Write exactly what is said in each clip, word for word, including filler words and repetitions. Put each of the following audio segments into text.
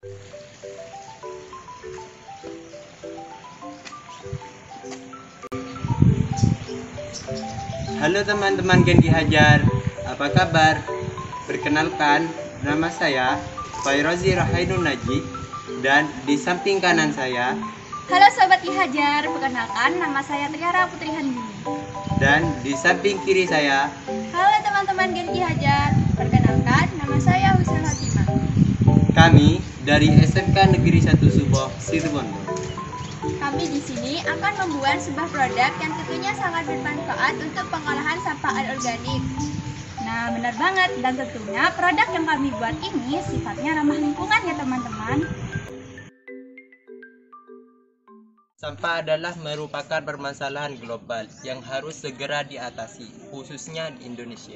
Halo teman-teman Genki Hajar, apa kabar? Perkenalkan, nama saya Fairozi Rahainun Najib, dan di samping kanan saya. Halo Sobat Ki Hajar, perkenalkan nama saya Triara Putri Handini. Dan di samping kiri saya. Halo teman-teman Genki Hajar, perkenalkan nama saya Husnul Hatimah. Kami dari S M K Negeri satu Suboh, Situbondo. Kami di sini akan membuat sebuah produk yang tentunya sangat bermanfaat untuk pengolahan sampah anorganik. Nah, benar banget, dan tentunya produk yang kami buat ini sifatnya ramah lingkungan ya teman-teman. Sampah adalah merupakan permasalahan global yang harus segera diatasi, khususnya di Indonesia.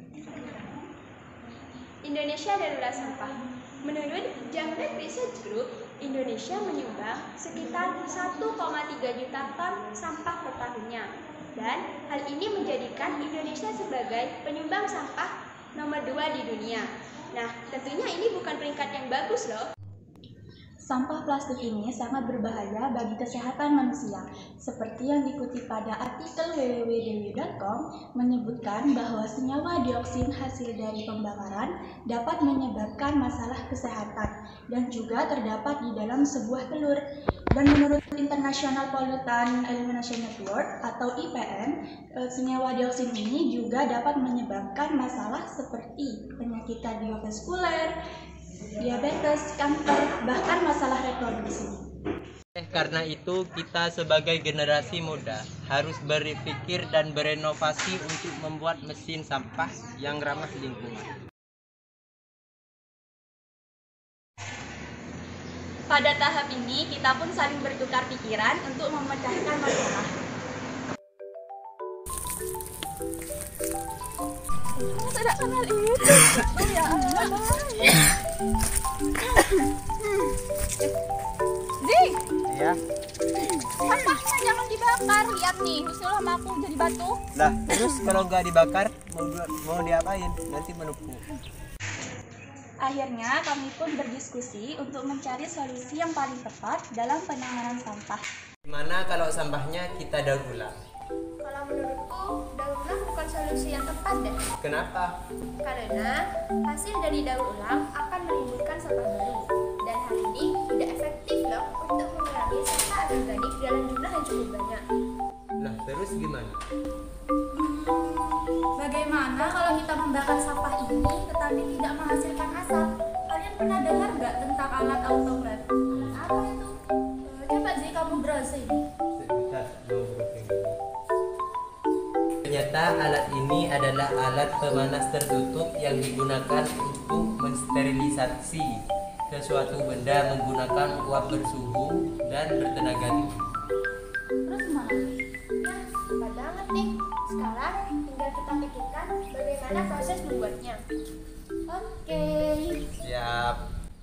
Indonesia darurat sampah. Menurut Jamret Research Group, Indonesia menyumbang sekitar satu koma tiga juta ton sampah per tahunnya. Dan hal ini menjadikan Indonesia sebagai penyumbang sampah nomor dua di dunia. Nah, tentunya ini bukan peringkat yang bagus loh. Sampah plastik ini sangat berbahaya bagi kesehatan manusia. Seperti yang dikutip pada artikel w w w titik d w titik com menyebutkan bahwa senyawa dioksin hasil dari pembakaran dapat menyebabkan masalah kesehatan dan juga terdapat di dalam sebuah telur. Dan menurut International Pollutant Elimination Network atau I P N, senyawa dioksin ini juga dapat menyebabkan masalah seperti penyakit kardiovaskuler, diabetes, kanker, bahkan masalah reproduksi. Karena itu, kita sebagai generasi muda harus berpikir dan berinovasi untuk membuat mesin sampah yang ramah lingkungan. Pada tahap ini, kita pun saling bertukar pikiran untuk memecahkan masalah. Tidak kenal itu. Oh ya Allah, baik. Zi, Iya. sampahnya jangan dibakar. Lihat nih, Husnul sama aku jadi batu. Lah, terus kalau nggak dibakar, mau mau diapain? Nanti menumpuk. Akhirnya kami pun berdiskusi untuk mencari solusi yang paling tepat dalam penanganan sampah. Gimana kalau sampahnya kita daur ulang? Kalau menurutku, daur ulang bukan solusi yang tepat deh. Kenapa? Karena hasil dari daur ulang akan menimbulkan sampah baru. Dan hal ini tidak efektif loh untuk mengurangi sampah anorganik dalam jumlah yang cukup banyak. Nah, terus gimana? Bagaimana kalau kita membakar sampah ini tetapi tidak menghasilkan asap? Kalian pernah dengar nggak tentang alat autoclave? Apa itu? Eh, Coba sih kamu browsing. Sebentar, mau briefing dulu. Ternyata alat ini adalah alat pemanas tertutup yang digunakan untuk mensterilisasi sesuatu benda menggunakan uap bersuhu dan bertenaga tinggi. Terus gimana? Ya, hebat banget nih. Sekarang tinggal kita pikirkan bagaimana proses membuatnya. Oke. Siap.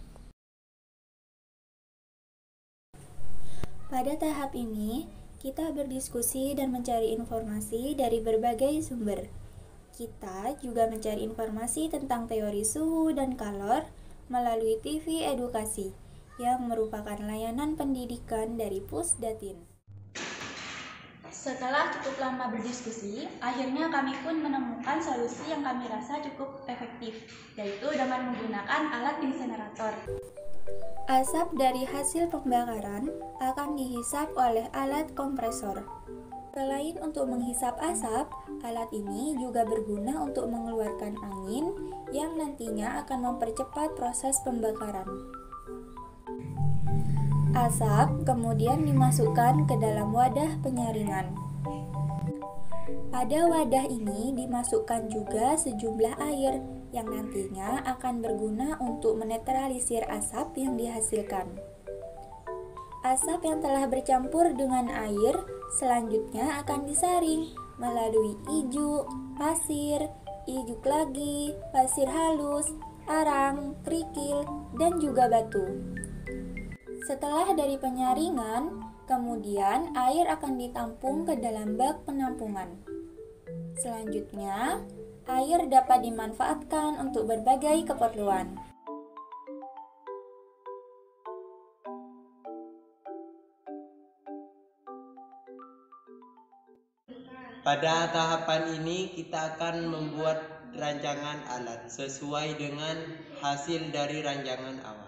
Pada tahap ini, kita berdiskusi dan mencari informasi dari berbagai sumber. Kita juga mencari informasi tentang teori suhu dan kalor melalui T V Edukasi, yang merupakan layanan pendidikan dari Pusdatin. Setelah cukup lama berdiskusi, akhirnya kami pun menemukan solusi yang kami rasa cukup efektif, yaitu dengan menggunakan alat insinerator. Asap dari hasil pembakaran akan dihisap oleh alat kompresor. Selain untuk menghisap asap, alat ini juga berguna untuk mengeluarkan angin yang nantinya akan mempercepat proses pembakaran. Asap kemudian dimasukkan ke dalam wadah penyaringan. Pada wadah ini dimasukkan juga sejumlah air yang nantinya akan berguna untuk menetralisir asap yang dihasilkan. Asap yang telah bercampur dengan air selanjutnya akan disaring melalui ijuk, pasir, ijuk lagi, pasir halus, arang, kerikil, dan juga batu. Setelah dari penyaringan, kemudian air akan ditampung ke dalam bak penampungan. Selanjutnya, air dapat dimanfaatkan untuk berbagai keperluan. Pada tahapan ini kita akan membuat rancangan alat sesuai dengan hasil dari rancangan awal.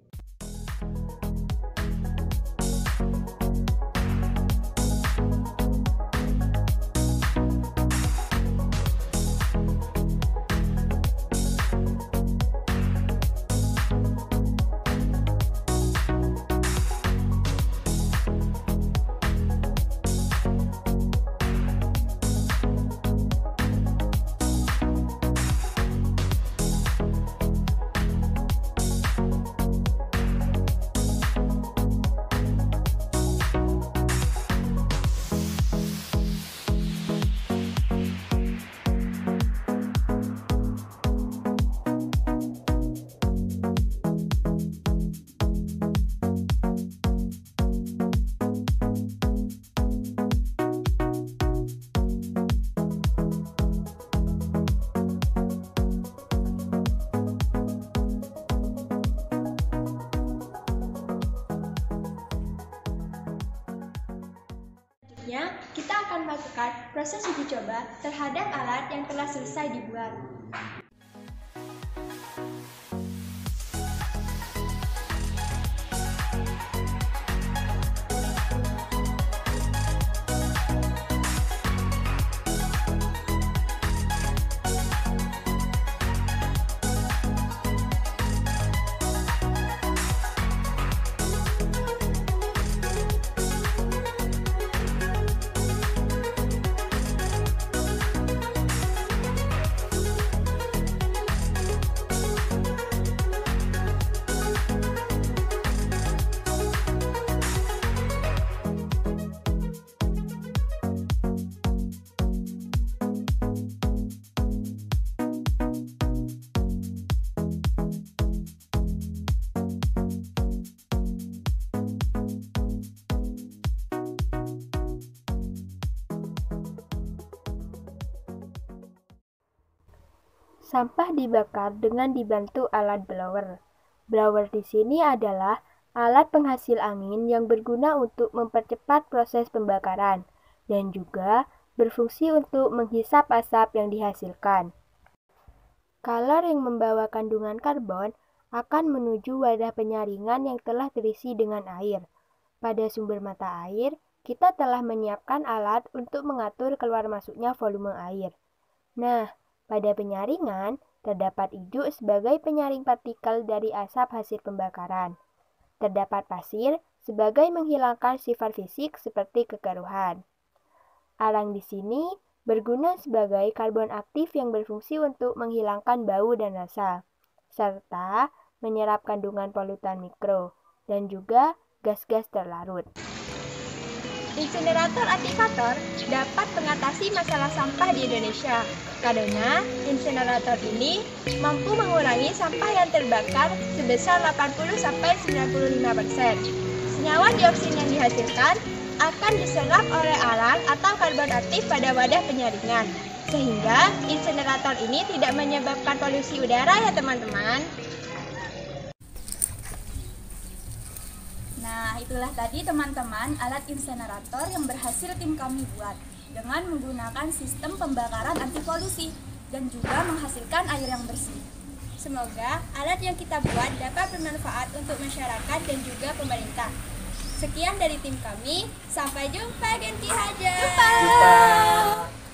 Selanjutnya, kita akan melakukan proses uji coba terhadap alat yang telah selesai dibuat. Sampah dibakar dengan dibantu alat blower. Blower di sini adalah alat penghasil angin yang berguna untuk mempercepat proses pembakaran dan juga berfungsi untuk menghisap asap yang dihasilkan. Kalor yang membawa kandungan karbon akan menuju wadah penyaringan yang telah terisi dengan air. Pada sumber mata air, kita telah menyiapkan alat untuk mengatur keluar masuknya volume air. Nah, pada penyaringan, terdapat ijuk sebagai penyaring partikel dari asap hasil pembakaran. Terdapat pasir sebagai menghilangkan sifat fisik seperti kekeruhan. Arang di sini berguna sebagai karbon aktif yang berfungsi untuk menghilangkan bau dan rasa, serta menyerap kandungan polutan mikro, dan juga gas-gas terlarut. Insinerator aktivator dapat mengatasi masalah sampah di Indonesia karena insinerator ini mampu mengurangi sampah yang terbakar sebesar delapan puluh sampai sembilan puluh lima persen. Senyawa dioksin yang dihasilkan akan diserap oleh arang atau karbon aktif pada wadah penyaringan, sehingga insinerator ini tidak menyebabkan polusi udara ya teman-teman. Nah, itulah tadi teman-teman alat insinerator yang berhasil tim kami buat dengan menggunakan sistem pembakaran anti polusi dan juga menghasilkan air yang bersih. Semoga alat yang kita buat dapat bermanfaat untuk masyarakat dan juga pemerintah. Sekian dari tim kami, sampai jumpa Genti Haja. Jumpa.